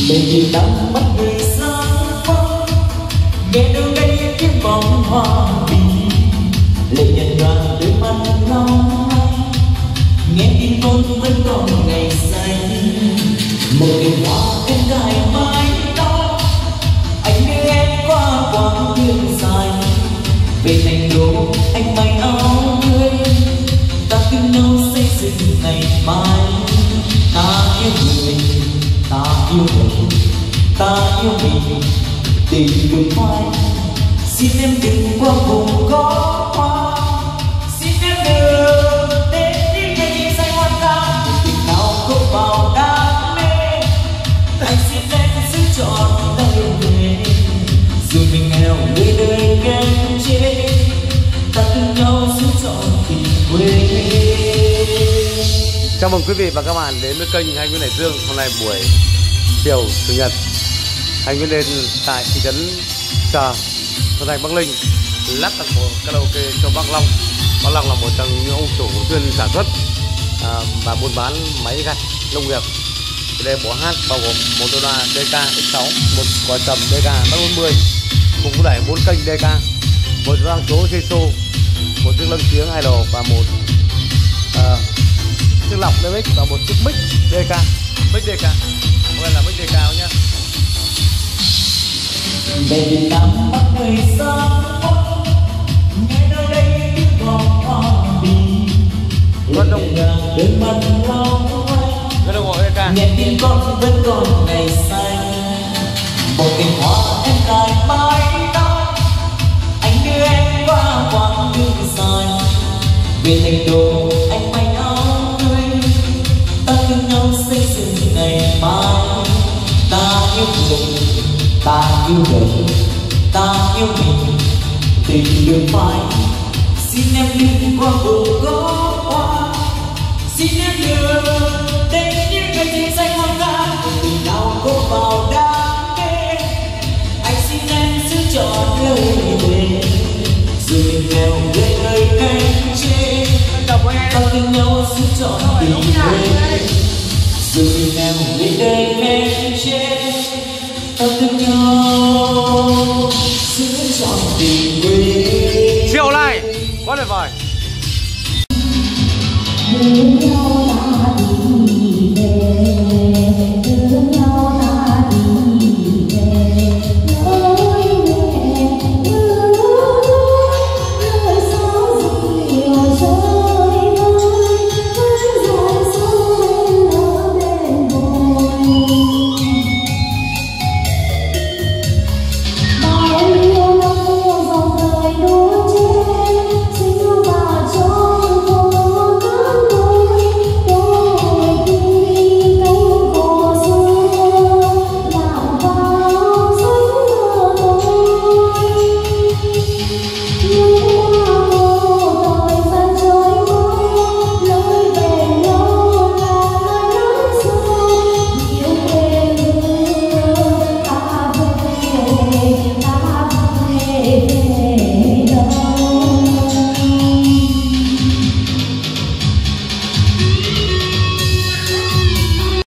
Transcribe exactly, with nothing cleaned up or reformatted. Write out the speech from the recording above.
Mình nhìn đắm mắt người sáng vắng, nghe đâu đây tiếng bóng hoa bình, lệ nhạt nhòa đôi mắt long lanh, nghe tin con vẫn còn ngày xanh. Một cành hoa em cài mái tóc, anh đưa em qua quãng đường dài, về thành đô anh may áo tươi, ta cùng nhau xây dựng ngày mai. Ta yêu người, ta yêu đời, ta yêu mình, tình đường phai. Xin em đừng qua vùng có hoa, xin em đừng đến những ngày nhìn say hoa ta, tình nào không vào đam mê. Anh xin em giữ trọn tay về, dù mình nghèo người đời kém chê, ta cùng nhau giữ trọn tình quê. Chào mừng quý vị và các bạn đến với kênh Anh Nguyễn Hải Dương. Hôm nay buổi chiều chủ nhật, anh Nguyễn đến tại thị trấn Chờ, thôn thành Bắc Linh, lắp đặt một karaoke cho bác Long. Bác Long là một trong những ông chủ chuyên sản xuất à, và buôn bán máy gặt nông nghiệp. Đây bộ hát bao gồm một Motola đê ca ích sáu, một quả trầm đê ca tám bốn mươi, cùng có đẩy bốn kênh đê ca, một loa số xê xô, một chiếc lân tiếng idol và một à, chiếc lọc đê ích và một chiếc mic đê ca, mic đê ca. Hôm nay là mic đê ca nhá. Về nắm bắt người sáng vắng, nghe đâu đây tiếng vòng hoa bình, Vân Đông đôi mắt long lanh, Vân Đông gọi đê ca. nghe tin con vẫn còn ngày xanh. Một cành hoa em cài mái tóc, anh đưa em qua quãng đường dài, về thành đô anh may áo tươi, ta cùng nhau xây dựng ngày mai. Ta yêu người, ta yêu đời, ta yêu mình, tình đường phai. Xin em đừng qua vùng có hoa, xin em đừng đến những ngày tình say hoa ca, tình nào có vào đam mê. Anh xin em giữ trọn lời thề, dù mình nghèo người đời kém chê, ta cùng nhau giữ trọn tình quê. Dù mình nghèo người đời kém chê,